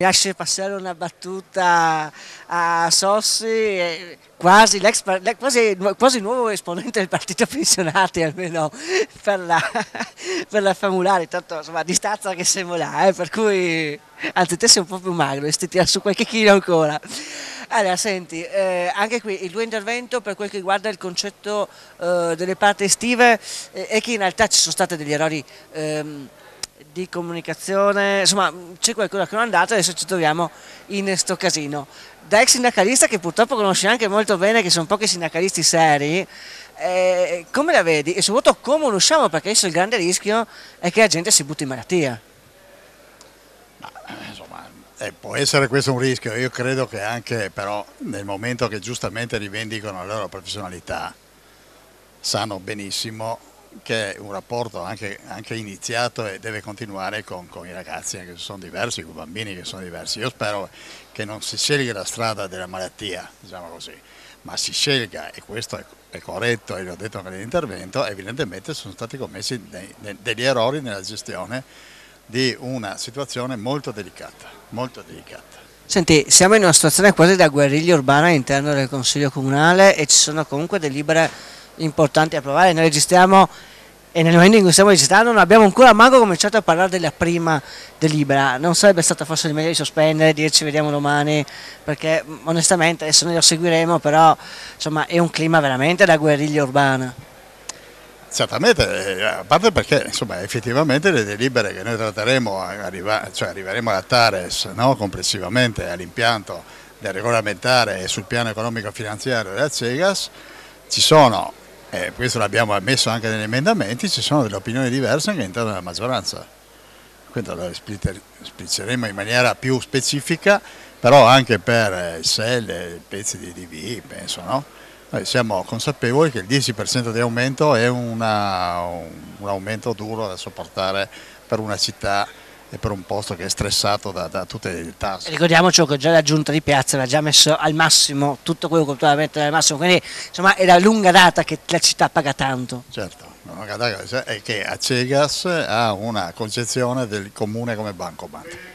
lasci passare una battuta a Sossi, quasi, quasi nuovo esponente del partito pensionati, almeno per la Famulari, tanto insomma di stazza che siamo là, per cui anzi te sei un po' più magro e ti tira su qualche chilo ancora. Allora, senti, anche qui il tuo intervento per quel che riguarda il concetto delle parti estive è che in realtà ci sono stati degli errori di comunicazione, insomma c'è qualcosa che non è andato e adesso ci troviamo in sto casino. Da ex sindacalista che purtroppo conosci anche molto bene, che sono pochi sindacalisti seri, come la vedi e soprattutto come ne usciamo, perché adesso il grande rischio è che la gente si butti in malattia. Insomma, può essere questo un rischio, io credo che anche però nel momento che giustamente rivendicano la loro professionalità sanno benissimo che è un rapporto anche iniziato e deve continuare con i ragazzi che sono diversi, con i bambini che sono diversi. Io spero che non si scelga la strada della malattia, diciamo così, ma si scelga, e questo è corretto e l'ho detto anche nell'intervento, evidentemente sono stati commessi degli errori nella gestione di una situazione molto delicata, molto delicata. Senti, siamo in una situazione quasi da guerriglia urbana all'interno del Consiglio Comunale e ci sono comunque delibere importanti a approvare. Noi registriamo e nel momento in cui stiamo registrando non abbiamo ancora manco cominciato a parlare della prima delibera. Non sarebbe stato forse il meglio di sospendere, di dirci vediamo domani, perché onestamente adesso noi lo seguiremo, però insomma è un clima veramente da guerriglia urbana. Certamente, a parte perché insomma, effettivamente le delibere che noi tratteremo, cioè arriveremo alla TARES, no, complessivamente all'impianto del regolamentare e sul piano economico-finanziario della CEGAS, ci sono, questo l'abbiamo ammesso anche negli emendamenti, ci sono delle opinioni diverse anche all'interno della maggioranza. Quindi lo espliceremo in maniera più specifica, però anche per il SEL e i pezzi di DV, penso, no? Noi siamo consapevoli che il 10% di aumento è un aumento duro da sopportare per una città e per un posto che è stressato da tutte le tasse. Ricordiamoci che già la giunta di piazza aveva già messo al massimo tutto quello che poteva mettere al massimo, quindi insomma è da lunga data che la città paga tanto. Certo, è che a Cegas ha una concezione del comune come bancomat.